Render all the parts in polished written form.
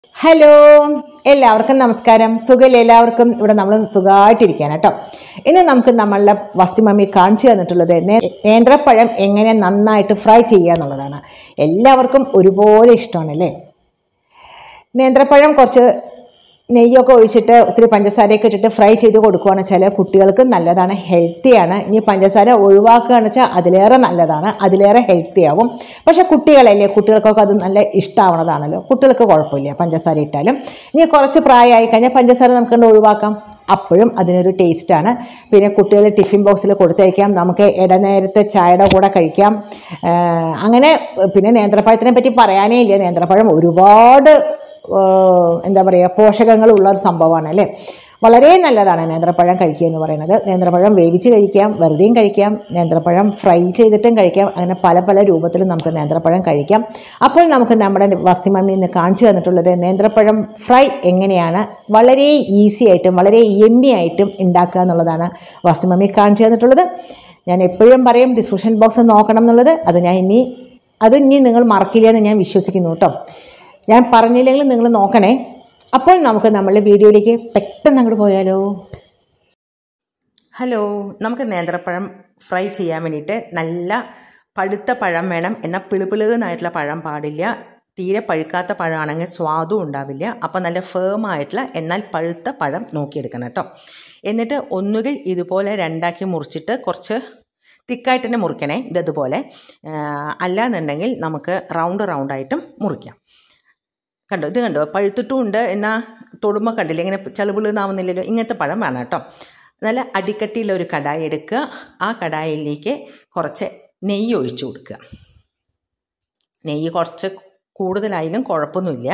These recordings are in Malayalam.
ഹലോ, എല്ലാവർക്കും നമസ്കാരം. സുഖമില്ല എല്ലാവർക്കും? ഇവിടെ നമ്മൾ സുഖമായിട്ടിരിക്കുകയാണ് കേട്ടോ. ഇന്ന് നമുക്ക് നമ്മളുടെ വസ്തി മമ്മി കാണിച്ചു തന്നിട്ടുള്ളത് നേന്ത്രപ്പഴം എങ്ങനെ നന്നായിട്ട് ഫ്രൈ ചെയ്യുക എന്നുള്ളതാണ്. എല്ലാവർക്കും ഒരുപോലെ ഇഷ്ടമാണല്ലേ. നേന്ത്രപ്പഴം കുറച്ച് നെയ്യൊക്കെ ഒഴിച്ചിട്ട് ഒത്തിരി പഞ്ചസാരയൊക്കെ ഇട്ടിട്ട് ഫ്രൈ ചെയ്ത് കൊടുക്കുകയാണെന്ന് വെച്ചാൽ കുട്ടികൾക്ക് നല്ലതാണ്, ഹെൽത്തിയാണ്. ഇനി പഞ്ചസാര ഒഴിവാക്കുകയാണെന്ന് വെച്ചാൽ അതിലേറെ നല്ലതാണ്, അതിലേറെ ഹെൽത്തി ആവും. പക്ഷേ കുട്ടികളല്ലേ, കുട്ടികൾക്കൊക്കെ അത് നല്ല ഇഷ്ടമാവണതാണല്ലോ. കുട്ടികൾക്ക് കുഴപ്പമില്ല പഞ്ചസാര ഇട്ടാലും. ഇനി കുറച്ച് പ്രായമായി കഴിഞ്ഞാൽ പഞ്ചസാര നമുക്ക് ഒഴിവാക്കാം, അപ്പോഴും അതിനൊരു ടേസ്റ്റാണ്. പിന്നെ കുട്ടികൾ ടിഫിൻ ബോക്സിൽ കൊടുത്തയക്കാം, നമുക്ക് ഇടനേരത്തെ ചായയുടെ കൂടെ കഴിക്കാം. അങ്ങനെ പിന്നെ നേന്ത്രപ്പഴത്തിനെ പറ്റി പറയാനേ ഇല്ല. നേന്ത്രപ്പഴം ഒരുപാട് എന്താ പറയുക, പോഷകങ്ങളുള്ള ഒരു സംഭവമാണ് അല്ലേ. വളരെ നല്ലതാണ് നേന്ത്രപ്പഴം കഴിക്കുക എന്ന് പറയുന്നത്. നേന്ത്രപ്പഴം വേവിച്ച് കഴിക്കാം, വെറുതെയും കഴിക്കാം, നേന്ത്രപ്പഴം ഫ്രൈ ചെയ്തിട്ടും കഴിക്കാം. അങ്ങനെ പല പല രൂപത്തിലും നമുക്ക് നേന്ത്രപ്പഴം കഴിക്കാം. അപ്പോൾ നമുക്ക് നമ്മുടെ വസ്തി മമ്മി ഇന്ന് കാണിച്ചു തന്നിട്ടുള്ളത് നേന്ത്രപ്പഴം ഫ്രൈ എങ്ങനെയാണ് വളരെ ഈസി ആയിട്ടും വളരെ യമ്മി ആയിട്ടും ഉണ്ടാക്കുക എന്നുള്ളതാണ് വസ്തി മമ്മി കാണിച്ചു തന്നിട്ടുള്ളത്. ഞാൻ എപ്പോഴും പറയും ഡിസ്ക്രിപ്ഷൻ ബോക്സ് നോക്കണം എന്നുള്ളത്. അത് ഇനി നിങ്ങൾ മറക്കില്ല എന്ന് ഞാൻ വിശ്വസിക്കുന്നു കേട്ടോ. ഞാൻ പറഞ്ഞില്ലെങ്കിൽ നിങ്ങൾ നോക്കണേ. അപ്പോൾ നമുക്ക് നമ്മളുടെ വീഡിയോയിലേക്ക് പെട്ടെന്ന് അങ്ങോട്ട് പോയാലോ. ഹലോ, നമുക്ക് നേന്ത്രപ്പഴം ഫ്രൈ ചെയ്യാൻ വേണ്ടിയിട്ട് നല്ല പഴുത്ത പഴം വേണം. എന്നാൽ പിളുപിളുന്നായിട്ടുള്ള പഴം പാടില്ല. തീരെ പഴുക്കാത്ത പഴമാണെങ്കിൽ സ്വാദും ഉണ്ടാവില്ല. അപ്പോൾ നല്ല ഫേമായിട്ടുള്ള എന്നാൽ പഴുത്ത പഴം നോക്കിയെടുക്കണം കേട്ടോ. എന്നിട്ട് ഒന്നുകിൽ ഇതുപോലെ രണ്ടാക്കി മുറിച്ചിട്ട് കുറച്ച് തിക്കായിട്ട് തന്നെ മുറിക്കണേ, ഇതുപോലെ. അല്ലാന്നുണ്ടെങ്കിൽ നമുക്ക് റൗണ്ടായിട്ടും മുറിക്കാം. കണ്ടോ, ഇത് കണ്ടോ, പഴുത്തിട്ടും ഉണ്ട്, എന്നാൽ തൊടുമ്പോൾ കണ്ടില്ല ഇങ്ങനെ ചളുപിളുന്നാവുന്നില്ലല്ലോ. ഇങ്ങനത്തെ പഴം വേണം കേട്ടോ. നല്ല അടിക്കട്ടിയിലൊരു കടായി എടുക്കുക. ആ കടായിലേക്ക് കുറച്ച് നെയ്യ് ഒഴിച്ചു കൊടുക്കുക. നെയ്യ് കുറച്ച് കൂടുതലായാലും കുഴപ്പമൊന്നുമില്ല.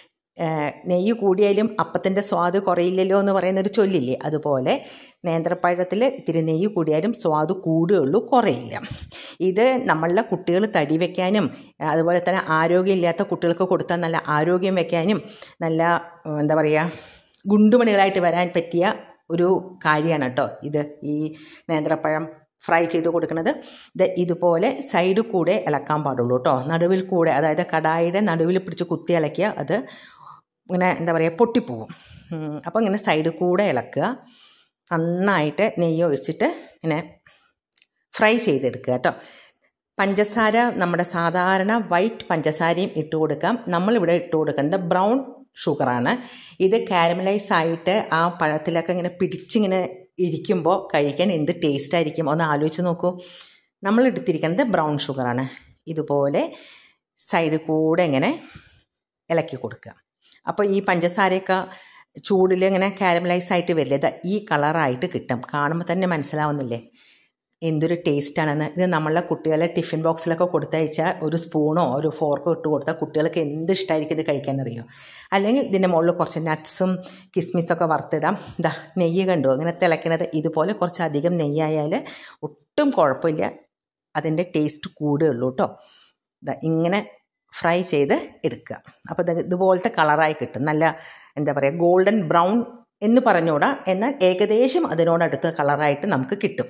നെയ്യ് കൂടിയാലും അപ്പത്തിൻ്റെ സ്വാദ് കുറയില്ലല്ലോ എന്ന് പറയുന്നൊരു ചൊല്ലില്ലേ, അതുപോലെ നേന്ത്രപ്പഴത്തിൽ ഇത്തിരി നെയ്യ് കൂടിയാലും സ്വാദ് കൂടുകയുള്ളൂ, കുറയില്ല. ഇത് നമ്മളുടെ കുട്ടികൾ തടി വയ്ക്കാനും അതുപോലെ തന്നെ ആരോഗ്യമില്ലാത്ത കുട്ടികൾക്ക് കൊടുത്താൽ നല്ല ആരോഗ്യം വയ്ക്കാനും നല്ല എന്താ പറയുക ഗുണ്ടുമണികളായിട്ട് വരാൻ പറ്റിയ ഒരു കാര്യമാണ് കേട്ടോ ഇത്. ഈ നേന്ത്രപ്പഴം ഫ്രൈ ചെയ്ത് കൊടുക്കുന്നത് ഇതുപോലെ സൈഡിൽ കൂടെ ഇളക്കാൻ പാടുള്ളൂ കേട്ടോ. നടുവിൽ കൂടെ, അതായത് കടായിയുടെ നടുവിൽ പിടിച്ച് കുത്തി ഇളക്കിയാൽ അത് ഇങ്ങനെ എന്താ പറയുക പൊട്ടിപ്പോവും. അപ്പോൾ ഇങ്ങനെ സൈഡിൽ കൂടെ ഇളക്കുക. നന്നായിട്ട് നെയ്യ് ഒഴിച്ചിട്ട് ഇങ്ങനെ ഫ്രൈ ചെയ്തെടുക്കുക കേട്ടോ. പഞ്ചസാര നമ്മുടെ സാധാരണ വൈറ്റ് പഞ്ചസാരയും ഇട്ട് കൊടുക്കാം. നമ്മളിവിടെ ഇട്ട് കൊടുക്കേണ്ടത് ബ്രൗൺ ഷുഗറാണ്. ഇത് കാരമലൈസ് ആയിട്ട് ആ പഴത്തിലൊക്കെ ഇങ്ങനെ പിടിച്ചിങ്ങനെ ഇരിക്കുമ്പോൾ കഴിക്കാൻ എന്ത് ടേസ്റ്റായിരിക്കും ഒന്ന് ആലോചിച്ച് നോക്കൂ. നമ്മൾ എടുത്തിരിക്കുന്നത് ബ്രൗൺ ഷുഗറാണ്. ഇതുപോലെ സൈഡിൽ കൂടെ ഇങ്ങനെ ഇളക്കി കൊടുക്കുക. അപ്പോൾ ഈ പഞ്ചസാരയൊക്കെ ചൂടിൽ ഇങ്ങനെ കാരമലൈസ് ആയിട്ട് വരില്ല, ഈ കളറായിട്ട് കിട്ടും. കാണുമ്പോൾ തന്നെ മനസ്സിലാവുന്നില്ലേ എന്തൊരു ടേസ്റ്റാണെന്ന്. ഇത് നമ്മളുടെ കുട്ടികളെ ടിഫിൻ ബോക്സിലൊക്കെ കൊടുത്തയച്ചാൽ ഒരു സ്പൂണോ ഒരു ഫോർക്കോ ഇട്ട് കൊടുത്താൽ കുട്ടികൾക്ക് എന്ത് ഇഷ്ടമായിരിക്കും ഇത് കഴിക്കാനറിയോ. അല്ലെങ്കിൽ ഇതിൻ്റെ മുകളിൽ കുറച്ച് നട്ട്സും കിസ്മിസൊക്കെ വറുത്തിടാം. ഇതാ നെയ്യ് കണ്ടോ ഇങ്ങനെ തിളയ്ക്കണത്. ഇതുപോലെ കുറച്ചധികം നെയ്യായാൽ ഒട്ടും കുഴപ്പമില്ല, അതിൻ്റെ ടേസ്റ്റ് കൂടുകയുള്ളൂ കേട്ടോ. ഇങ്ങനെ ഫ്രൈ ചെയ്ത് എടുക്കുക. അപ്പോൾ ഇതുപോലത്തെ കളറായി കിട്ടും. നല്ല എന്താ പറയുക ഗോൾഡൻ ബ്രൗൺ എന്ന് പറഞ്ഞുകൂടാ, എന്നാൽ ഏകദേശം അതിനോടടുത്ത കളറായിട്ട് നമുക്ക് കിട്ടും.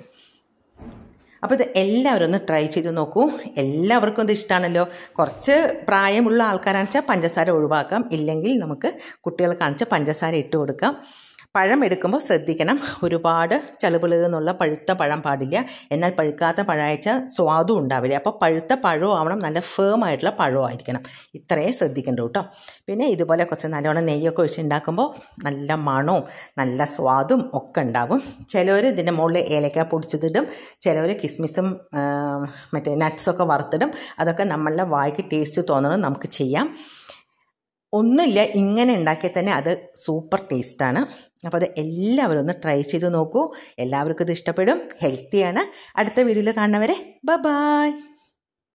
അപ്പോൾ ഇത് എല്ലാവരും ഒന്ന് ട്രൈ ചെയ്ത് നോക്കൂ. എല്ലാവർക്കും ഇത് ഇഷ്ടമാണല്ലോ. കുറച്ച് പ്രായമുള്ള ആൾക്കാരാണെന്ന് വെച്ചാൽ പഞ്ചസാര ഒഴിവാക്കാം, ഇല്ലെങ്കിൽ നമുക്ക് കുട്ടികൾക്ക് കാണിച്ചാൽ പഞ്ചസാര ഇട്ട് കൊടുക്കാം. പഴം എടുക്കുമ്പോൾ ശ്രദ്ധിക്കണം, ഒരുപാട് ചളുപിളുന്നുള്ള പഴുത്ത പഴം പാടില്ല, എന്നാൽ പഴുക്കാത്ത പഴയച്ചാൽ സ്വാദും ഉണ്ടാവില്ല. അപ്പോൾ പഴുത്ത പഴവും ആവണം, നല്ല ഫേമായിട്ടുള്ള പഴവും ആയിരിക്കണം. ഇത്രയും ശ്രദ്ധിക്കണ്ടു കേട്ടോ. പിന്നെ ഇതുപോലെ കുറച്ച് നല്ലോണം നെയ്യൊക്കെ ഒഴിച്ച് ഉണ്ടാക്കുമ്പോൾ നല്ല മണവും നല്ല സ്വാദും ഒക്കെ ഉണ്ടാവും. ചിലവർ ഇതിൻ്റെ മുകളിൽ ഏലക്ക പൊടിച്ചതിടും, ചിലവർ കിസ്മിസും മറ്റേ നട്ട്സൊക്കെ വറുത്തിടും. അതൊക്കെ നമ്മളുടെ വായ്ക്ക് ടേസ്റ്റ് തോന്നുന്നത് നമുക്ക് ചെയ്യാം. ഒന്നുമില്ല, ഇങ്ങനെ ഉണ്ടാക്കിയാൽ തന്നെ അത് സൂപ്പർ ടേസ്റ്റാണ്. അപ്പോൾ അത് എല്ലാവരും ഒന്ന് ട്രൈ ചെയ്ത് നോക്കൂ. എല്ലാവർക്കും ഇത് ഇഷ്ടപ്പെടും, ഹെൽത്തിയാണ്. അടുത്ത വീഡിയോയിൽ കാണുന്നവരെ ബൈ.